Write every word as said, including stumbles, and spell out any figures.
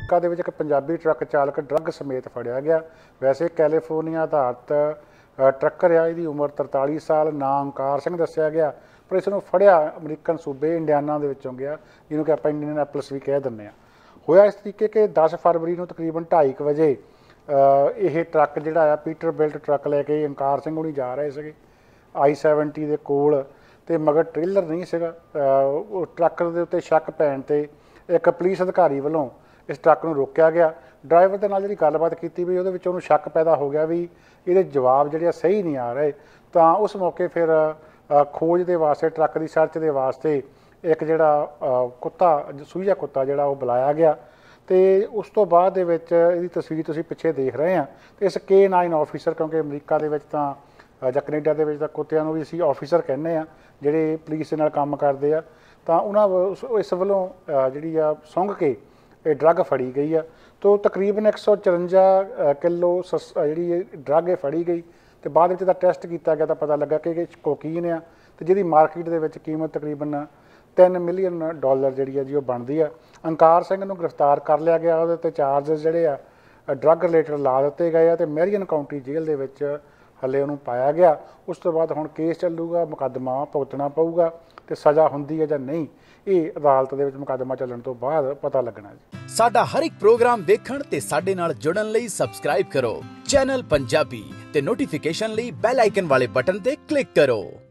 America ਦੇ ਵਿੱਚ ਇੱਕ ਪੰਜਾਬੀ ਟਰੱਕ ਚਾਲਕ ਡਰੱਗ ਸਮੇਤ ਫੜਿਆ ਗਿਆ। ਵੈਸੇ ਕੈਲੀਫੋਰਨੀਆ ਆਧਾਰਿਤ ਟਰੱਕਰ ਆ, ਇਹਦੀ ਉਮਰ ਤਰਤਾਲੀ ਸਾਲ, ਨਾਂ ਓਂਕਾਰ ਸਿੰਘ ਦੱਸਿਆ ਗਿਆ, ਪਰ ਇਸ ਨੂੰ ਫੜਿਆ ਅਮਰੀਕਨ ਸੂਬੇ ਇੰਡੀਆਨਾ ਦੇ ਵਿੱਚੋਂ ਗਿਆ, ਜਿਹਨੂੰ ਕਿ ਆਪਾਂ ਇੰਡੀਅਨੈਪੋਲਿਸ ਵੀ ਕਹਿ ਦਿੰਦੇ ਹਾਂ। ਹੋਇਆ ਇਸ ਤਰੀਕੇ ਕਿ ਦਸ ਫਰਵਰੀ ਨੂੰ ਤਕਰੀਬਨ ਢਾਈ ਕੁ ਵਜੇ ਇਹ ਟਰੱਕ ਜਿਹੜਾ ਆ ਪੀਟਰ ਬਿਲਟ ਟਰੱਕ ਲੈ ਕੇ ਓਂਕਾਰ ਸਿੰਘ ਹੁਣੀ ਜਾ ਰਹੇ ਸੀਗੇ ਆਈ ਸੈਵਨਟੀ ਦੇ ਕੋਲ, ਅਤੇ ਮਗਰ ਟ੍ਰੇਲਰ ਨਹੀਂ ਸੀਗਾ। ਉਹ ਟਰੱਕ ਦੇ ਉੱਤੇ ਸ਼ੱਕ ਪੈਣ 'ਤੇ ਇੱਕ ਪੁਲਿਸ ਅਧਿਕਾਰੀ ਵੱਲੋਂ ਇਸ ਟਰੱਕ ਨੂੰ ਰੋਕਿਆ ਗਿਆ। ਡਰਾਈਵਰ ਦੇ ਨਾਲ ਜਿਹੜੀ ਗੱਲਬਾਤ ਕੀਤੀ ਵੀ ਉਹਦੇ ਵਿੱਚ ਉਹਨੂੰ ਸ਼ੱਕ ਪੈਦਾ ਹੋ ਗਿਆ ਵੀ ਇਹਦੇ ਜਵਾਬ ਜਿਹੜੇ ਆ ਸਹੀ ਨਹੀਂ ਆ ਰਹੇ, ਤਾਂ ਉਸ ਮੌਕੇ ਫਿਰ ਖੋਜ ਦੇ ਵਾਸਤੇ, ਟਰੱਕ ਦੀ ਸਰਚ ਦੇ ਵਾਸਤੇ ਇੱਕ ਜਿਹੜਾ ਕੁੱਤਾ, ਸੂਈਆ ਕੁੱਤਾ ਜਿਹੜਾ ਉਹ ਬੁਲਾਇਆ ਗਿਆ। ਅਤੇ ਉਸ ਤੋਂ ਬਾਅਦ ਦੇ ਵਿੱਚ ਇਹਦੀ ਤਸਵੀਰ ਤੁਸੀਂ ਪਿੱਛੇ ਦੇਖ ਰਹੇ ਹਾਂ। ਅਤੇ ਇਸ ਕੇ ਨਾਈਨ ਆਫਿਸਰ, ਕਿਉਂਕਿ ਅਮਰੀਕਾ ਦੇ ਵਿੱਚ ਤਾਂ ਜਾਂ ਕੈਨੇਡਾ ਦੇ ਵਿੱਚ ਤਾਂ ਕੁੱਤਿਆਂ ਨੂੰ ਵੀ ਅਸੀਂ ਆਫਿਸਰ ਕਹਿੰਦੇ ਹਾਂ ਜਿਹੜੇ ਪੁਲਿਸ ਦੇ ਨਾਲ ਕੰਮ ਕਰਦੇ ਆ, ਤਾਂ ਉਹਨਾਂ ਇਸ ਵੱਲੋਂ ਜਿਹੜੀ ਆ ਸੁੰਘ ਕੇ ਇਹ ਡਰੱਗ ਫੜੀ ਗਈ ਆ। ਤੋ ਤਕਰੀਬਨ ਇੱਕ ਸੌ ਚੁਰੰਜਾ ਕਿਲੋ ਸਸ ਜਿਹੜੀ ਇਹ ਡਰੱਗ ਇਹ ਫੜੀ ਗਈ, ਅਤੇ ਬਾਅਦ ਵਿੱਚ ਇਹਦਾ ਟੈਸਟ ਕੀਤਾ ਗਿਆ ਤਾਂ ਪਤਾ ਲੱਗਾ ਕਿ ਇਹ ਕੋਕੀਨ ਆ, ਅਤੇ ਜਿਹਦੀ ਮਾਰਕੀਟ ਦੇ ਵਿੱਚ ਕੀਮਤ ਤਕਰੀਬਨ ਤਿੰਨ ਮਿਲੀਅਨ ਡਾਲਰ ਜਿਹੜੀ ਆ ਜੀ ਉਹ ਬਣਦੀ ਆ। ਓਂਕਾਰ ਸਿੰਘ ਨੂੰ ਗ੍ਰਿਫਤਾਰ ਕਰ ਲਿਆ ਗਿਆ, ਉਹਦੇ 'ਤੇ ਚਾਰਜਸ ਜਿਹੜੇ ਆ ਡਰੱਗ ਰਿਲੇਟਡ ਲਾ ਦਿੱਤੇ ਗਏ ਆ, ਅਤੇ ਮੈਰੀਅਨ ਕਾਊਂਟੀ ਜੇਲ੍ਹ ਦੇ ਵਿੱਚ ਹਲੇ ਉਹਨੂੰ ਪਾਇਆ ਗਿਆ। ਉਸ ਤੋਂ ਬਾਅਦ ਹੁਣ ਕੇਸ ਚੱਲੂਗਾ, ਮੁਕੱਦਮਾ ਭੁਗਤਣਾ ਪਊਗਾ, ਅਤੇ ਸਜ਼ਾ ਹੁੰਦੀ ਹੈ ਜਾਂ ਨਹੀਂ ਇਹ ਅਦਾਲਤ ਦੇ ਵਿੱਚ ਮੁਕੱਦਮਾ ਚੱਲਣ ਤੋਂ ਬਾਅਦ ਪਤਾ ਲੱਗਣਾ ਜੀ। ਸਾਡਾ ਹਰ ਇੱਕ ਪ੍ਰੋਗਰਾਮ ਦੇਖਣ ਤੇ ਸਾਡੇ ਨਾਲ ਜੁੜਨ ਲਈ ਸਬਸਕ੍ਰਾਈਬ ਕਰੋ ਚੈਨਲ ਪੰਜਾਬੀ ਤੇ ਨੋਟੀਫਿਕੇਸ਼ਨ ਲਈ ਬੈਲ ਆਈਕਨ ਵਾਲੇ ਬਟਨ ਤੇ ਕਲਿੱਕ ਕਰੋ।